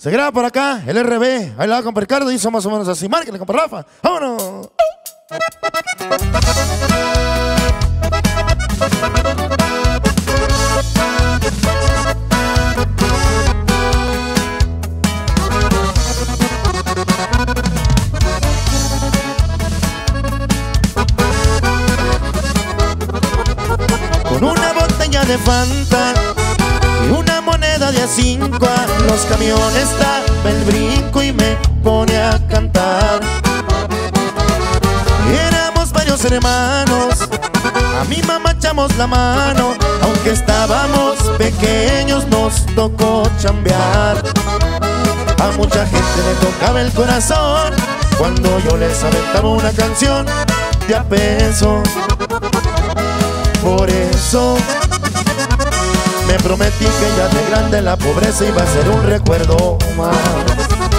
Se graba por acá, el RB. Ahí la va con Ricardo, hizo más o menos así. Márquenle, compa Rafa. ¡Vámonos! Con una botella de Fanta y una moneda de A5 a los camiones daba el brinco y me pone a cantar. Éramos varios hermanos, a mi mamá echamos la mano, aunque estábamos pequeños nos tocó chambear. A mucha gente le tocaba el corazón cuando yo les aventaba una canción de a peso. Por eso me prometí que ya de grande la pobreza iba a ser un recuerdo más.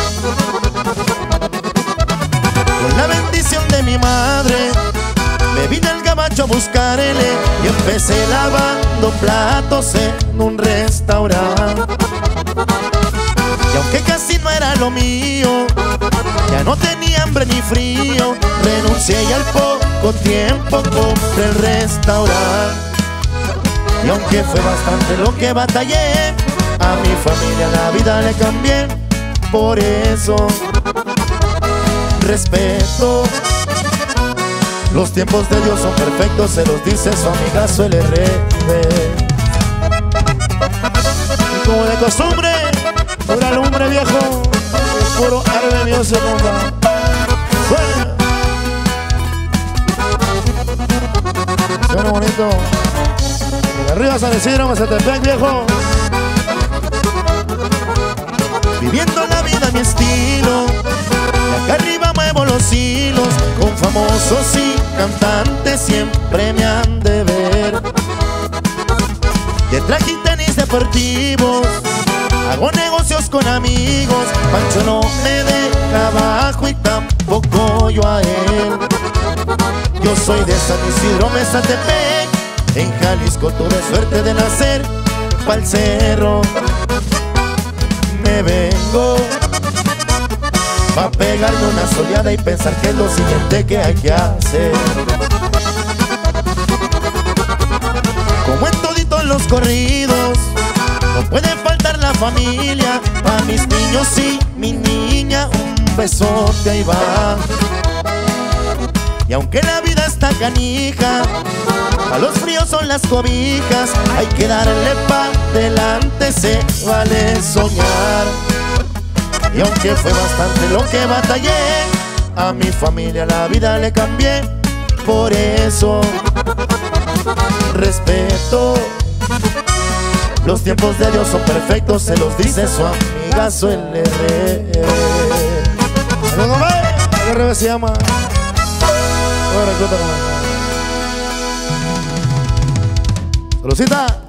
Con la bendición de mi madre me vine al gabacho a buscarle y empecé lavando platos en un restaurante. Y aunque casi no era lo mío, ya no tenía hambre ni frío, renuncié y al poco tiempo compré el restaurante. Y aunque fue bastante lo que batallé, a mi familia la vida le cambié. Por eso respeto. Los tiempos de Dios son perfectos, se los dice su amigazo el RB. Y como de costumbre, pura lumbre viejo, puro arde Dios se ponga. Suena bonito. De arriba San Isidro, Mazatepec, viejo. Viviendo la vida a mi estilo, de acá arriba muevo los hilos. Con famosos y cantantes siempre me han de ver. De traje y tenis deportivos, hago negocios con amigos. Pancho no me deja abajo y tampoco yo a él. Yo soy de San Isidro, Mazatepec, en Jalisco tuve suerte de nacer. Pa'l cerro me vengo pa' pegarme una soleada y pensar que es lo siguiente que hay que hacer. Como en toditos los corridos, no puede faltar la familia. Pa' mis niños y mi niña un besote ahí va. Y aunque la vida está canija, a los fríos son las cobijas, hay que darle pa' delante, se vale soñar. Y aunque fue bastante lo que batallé, a mi familia la vida le cambié. Por eso respeto. Los tiempos de Dios son perfectos, se los dice su amigazo el RB. El RB se llama. Saludcita.